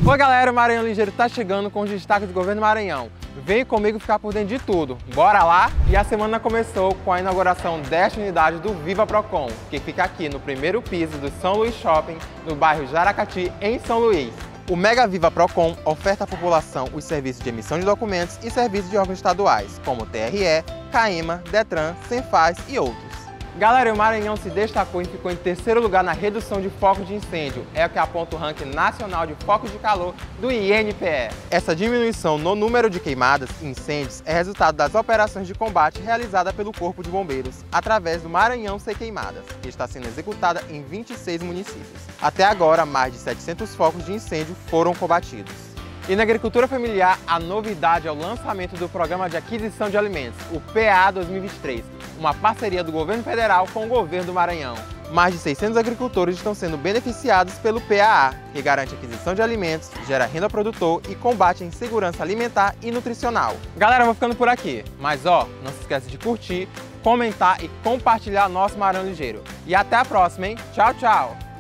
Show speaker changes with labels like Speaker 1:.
Speaker 1: Oi galera, o Maranhão Ligeiro tá chegando com os destaques do Governo Maranhão. Vem comigo ficar por dentro de tudo. Bora lá? E a semana começou com a inauguração desta unidade do Viva Procon, que fica aqui no primeiro piso do São Luís Shopping, no bairro Jaracati, em São Luís. O Mega Viva Procon oferta à população os serviços de emissão de documentos e serviços de órgãos estaduais, como TRE, CAEMA, DETRAN, Cenfaz e outros. Galera, o Maranhão se destacou e ficou em terceiro lugar na redução de focos de incêndio, é o que aponta o ranking nacional de focos de calor do INPE. Essa diminuição no número de queimadas e incêndios é resultado das operações de combate realizadas pelo Corpo de Bombeiros, através do Maranhão Sem Queimadas, que está sendo executada em 26 municípios. Até agora, mais de 700 focos de incêndio foram combatidos. E na agricultura familiar, a novidade é o lançamento do Programa de Aquisição de Alimentos, o PA 2023, uma parceria do governo federal com o governo do Maranhão. Mais de 600 agricultores estão sendo beneficiados pelo PAA, que garante a aquisição de alimentos, gera renda ao produtor e combate a insegurança alimentar e nutricional. Galera, eu vou ficando por aqui, mas não se esquece de curtir, comentar e compartilhar nosso Maranhão Ligeiro. E até a próxima, hein? Tchau, tchau!